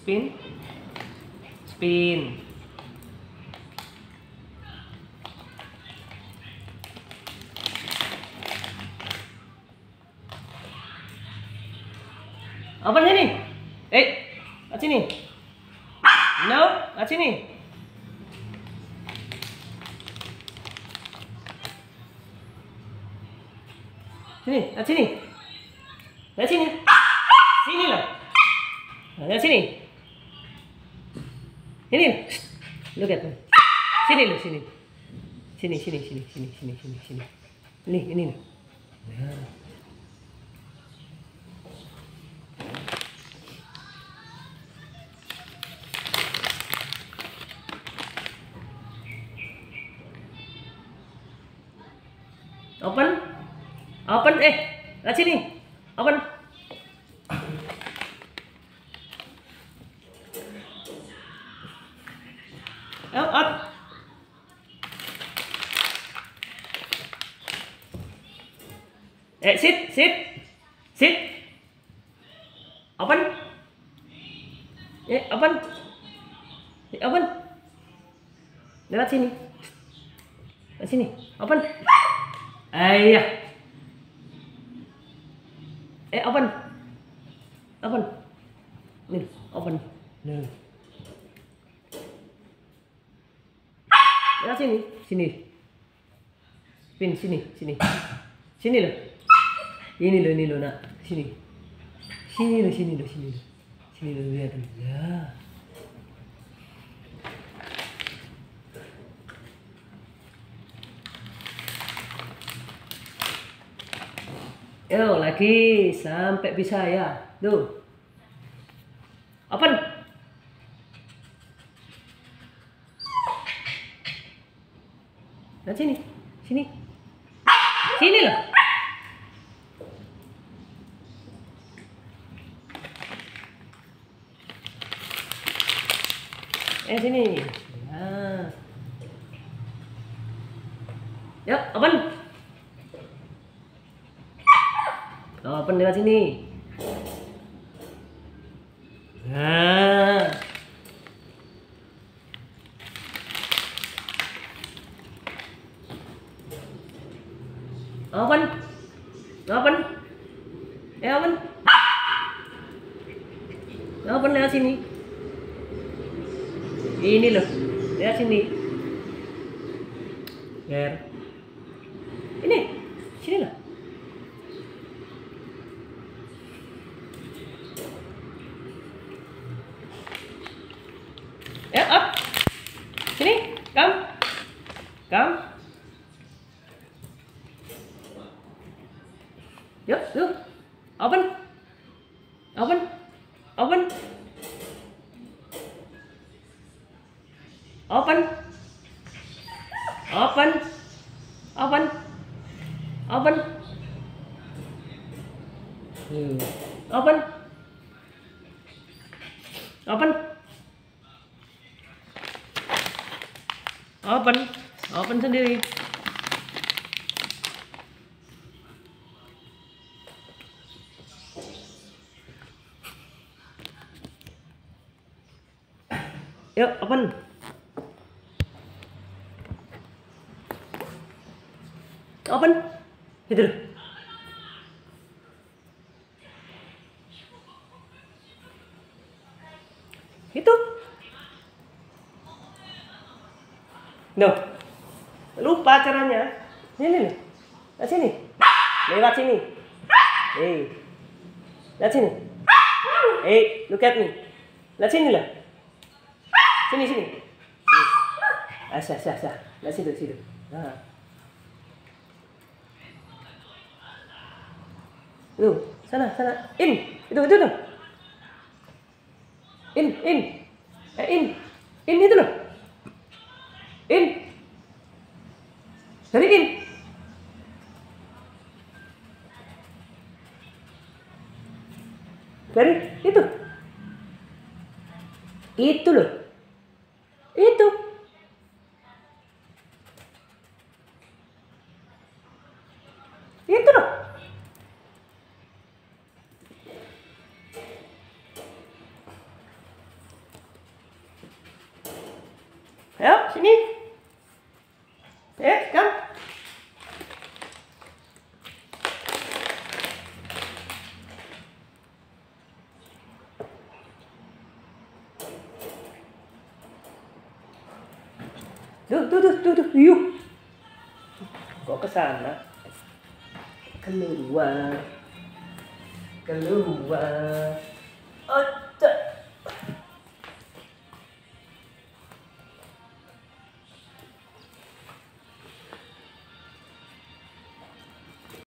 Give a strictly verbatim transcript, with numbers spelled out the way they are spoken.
spin, spin. Open sini. Eh, at sini. No, at sini. Sini, at sini. At sini. Sini loh. At sini. Sini. Look at me. Sini loh, sini. Sini, sini, sini, sini, sini, sini, sini. Ini, ini loh. Nah. Open, open, eh, lihat sini, open. Out, out. Eh, sit, sit, sit. Open. Eh, open. Eh, open. Lihat sini, lihat sini, open. Ayah. Eh, open. Open. Nih, open. Nih. Lihat sini, sini. Spin sini, sini. Sini loh. Ini loh, ini loh, nak. Sini. Sini loh, sini loh, sini loh. Sini loh, lihat loh. Ya. Yo, lagi sampai bisa ya. Tuh. Open. Nah, sini. Sini. Sini loh. Eh, sini. Nah. Yuk, open. Open lewat sini. Nah. Open. Open. Eh, open. Open lewat sini. Ini loh. Lewat sini. Biar. Ini. Sini loh. Ya, up. Sini, come. Come. Yuk, yuk. Open. Open. Open. Open. Open. Open. Open. Hmm. Open. Open. Open. Open sendiri. Yuk, open. Open. Itu loh. Itu. No. Lupa caranya. Ini nih. Lihat sini. Lewat sini. Hey. Lihat sini. Hey, look at me. Lihat sini lah. Sini, sini. Asah, asah, asah. Lihat situ, situ. Nah. Tuh, sana, sana. In. Itu, itu tuh. In, in. Eh, in. In itu loh. In. Dari in. Dari itu. Itu loh. Itu. Itu loh. sini. Eh, come. Duh, duh, duh, duh, duh, yuk. Kok ke sana? Keluar. Keluar. Oh.